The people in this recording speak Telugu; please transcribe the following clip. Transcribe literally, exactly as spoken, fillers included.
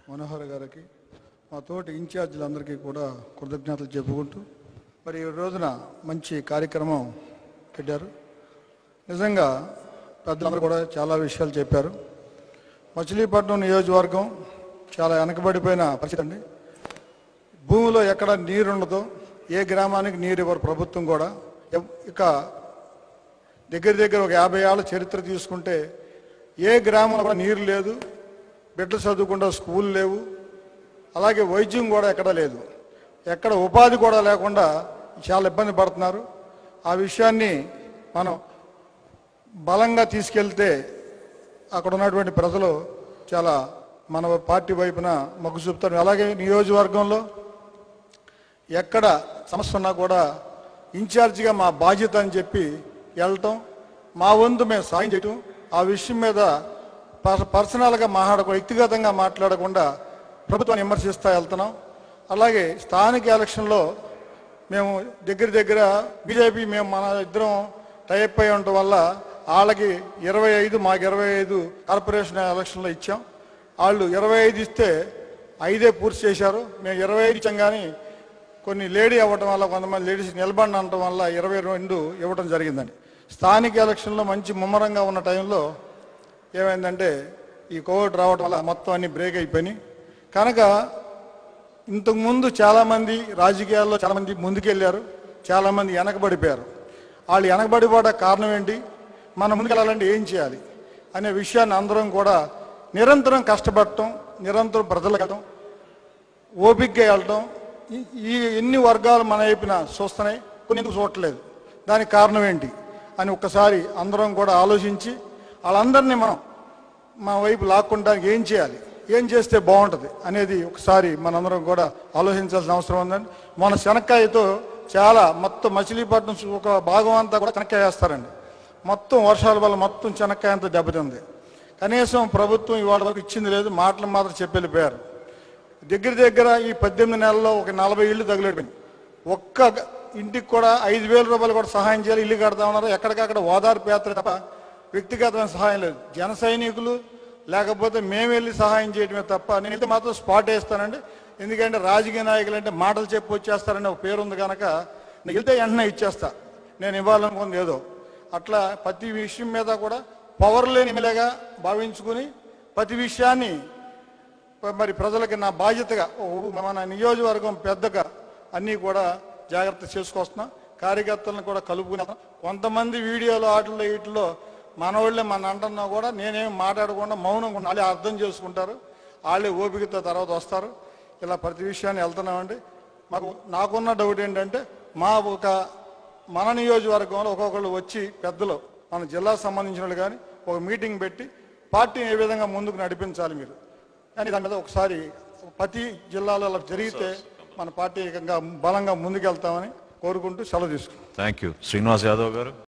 మనోహర్ గారికి మా తోటి ఇన్ఛార్జీలందరికీ కూడా కృతజ్ఞతలు చెప్పుకుంటూ మరి ఈ రోజున మంచి కార్యక్రమం పెట్టారు. నిజంగా పెద్దలందరూ కూడా చాలా విషయాలు చెప్పారు. మచిలీపట్నం నియోజకవర్గం చాలా వెనకబడిపోయిన పరిస్థితి అండి. భూమిలో ఎక్కడ నీరు ఉండదో, ఏ గ్రామానికి నీరు ఇవ్వరు ప్రభుత్వం కూడా. ఇక దగ్గర దగ్గర ఒక యాభై ఏళ్ళ చరిత్ర తీసుకుంటే ఏ గ్రామంలో కూడా నీరు లేదు, బిడ్డలు చదువుకుంటే స్కూల్ లేవు, అలాగే వైద్యం కూడా ఎక్కడ లేదు, ఎక్కడ ఉపాధి కూడా లేకుండా చాలా ఇబ్బంది పడుతున్నారు. ఆ విషయాన్ని మనం బలంగా తీసుకెళ్తే అక్కడ ఉన్నటువంటి ప్రజలు చాలా మన పార్టీ వైపున మొగ్గు చూపుతారు. అలాగే నియోజకవర్గంలో ఎక్కడ సమస్య ఉన్నా కూడా ఇన్ఛార్జిగా మా బాధ్యత అని చెప్పి వెళ్ళటం, మా వంతు మేము సాయం చేయటం, ఆ విషయం మీద పర్సనల్గా మాట్లాడకుండా, వ్యక్తిగతంగా మాట్లాడకుండా ప్రభుత్వాన్ని విమర్శిస్తూ వెళ్తున్నాం. అలాగే స్థానిక ఎలక్షన్లో మేము దగ్గర దగ్గర బీజేపీ మేము మన ఇద్దరం టైప్ అయి ఉండటం వల్ల వాళ్ళకి ఇరవై ఐదు మాకు ఇరవై ఐదు కార్పొరేషన్ ఎలక్షన్లో ఇచ్చాం. వాళ్ళు ఇరవై ఐదు ఇస్తే ఐదే పూర్తి చేశారు. మేము ఇరవై ఐదు ఇచ్చాం, కానీ కొన్ని లేడీ అవ్వటం వల్ల, కొంతమంది లేడీస్ నిలబడి అనటం వల్ల ఇరవై రెండు ఇవ్వడం జరిగిందండి. స్థానిక ఎలక్షన్లో మంచి ముమ్మరంగా ఉన్న టైంలో ఏమైందంటే ఈ కోవిడ్ రావడం వల్ల మొత్తం అన్ని బ్రేక్ అయిపోయినాయి. కనుక ఇంతకుముందు చాలామంది రాజకీయాల్లో చాలామంది ముందుకెళ్ళారు, చాలామంది వెనకబడిపోయారు. వాళ్ళు వెనకబడిపోవడ కారణం ఏంటి, మనం ముందుకెళ్ళాలంటే ఏం చేయాలి అనే విషయాన్ని అందరం కూడా నిరంతరం కష్టపడటం, నిరంతరం ప్రజలకు వెళ్ళటం, ఓపికగా వెళ్ళటం. ఈ ఎన్ని వర్గాలు మన వైపున చూస్తున్నాయి, కొన్ని ఎందుకు చూడట్లేదు, దానికి కారణం ఏంటి అని ఒక్కసారి అందరం కూడా ఆలోచించి వాళ్ళందరినీ మనం మా వైపు లాక్కోవడానికి ఏం చేయాలి, ఏం చేస్తే బాగుంటుంది అనేది ఒకసారి మనందరం కూడా ఆలోచించాల్సిన అవసరం ఉందండి. మన శనక్కాయతో చాలా మొత్తం మచిలీపట్నం ఒక భాగం అంతా కూడా శనక్కాయ వేస్తారండి. మొత్తం వర్షాల వల్ల మొత్తం శనక్కాయ అంతా దెబ్బతింది. కనీసం ప్రభుత్వం ఇవాళ వరకు ఇచ్చింది లేదు, మాటలు మాత్రం చెప్పి వెళ్ళిపోయారు. దగ్గర దగ్గర ఈ పద్దెనిమిది నెలల్లో ఒక నలభై ఇళ్ళు తగిలిపోయింది. ఒక్క ఇంటికి కూడా ఐదు వేల రూపాయలు కూడా సహాయం చేయాలి, ఇల్లు కడతా ఉన్నారు. ఎక్కడికక్కడ ఓదార్పు యాత్ర తప్ప వ్యక్తిగతమైన సహాయం లేదు. జన సైనికులు లేకపోతే మేము వెళ్ళి సహాయం చేయడమే తప్ప, నేనైతే మాత్రం స్పాట్ వేస్తానండి. ఎందుకంటే రాజకీయ నాయకులు అంటే మాటలు చెప్పి వచ్చేస్తారని ఒక పేరు ఉంది కనుక నేను వెళ్తే వెంటనే ఇచ్చేస్తా, నేను ఇవ్వాలనుకుంది ఏదో. అట్లా ప్రతి విషయం మీద కూడా పవర్ లేని ఎమ్మెల్యేగా భావించుకుని ప్రతి విషయాన్ని మరి ప్రజలకి నా బాధ్యతగా మన నియోజకవర్గం పెద్దగా అన్నీ కూడా జాగ్రత్త చేసుకొస్తున్నాం. కార్యకర్తలను కూడా కలుపుకున్నాం. కొంతమంది వీడియోలు వాటిల్లో వీటిల్లో మనవాళ్ళే మన అంటున్నా కూడా నేనేమి మాట్లాడకుండా మౌనంగా వాళ్ళే అర్థం చేసుకుంటారు, వాళ్ళే ఓపికతో తర్వాత వస్తారు. ఇలా ప్రతి విషయాన్ని వెళ్తున్నామండి. మాకు నాకున్న డౌట్ ఏంటంటే మా ఒక మన నియోజకవర్గంలో ఒక్కొక్కళ్ళు వచ్చి పెద్దలు మన జిల్లాకు సంబంధించిన వాళ్ళు కానీ ఒక మీటింగ్ పెట్టి పార్టీని ఏ విధంగా ముందుకు నడిపించాలి మీరు కానీ దాని మీద ఒకసారి ప్రతి జిల్లాలో అలా జరిగితే మన పార్టీ బలంగా ముందుకెళ్తామని కోరుకుంటూ సెలవు తీసుకుంటాం. Thank you. శ్రీనివాస్ యాదవ్ గారు.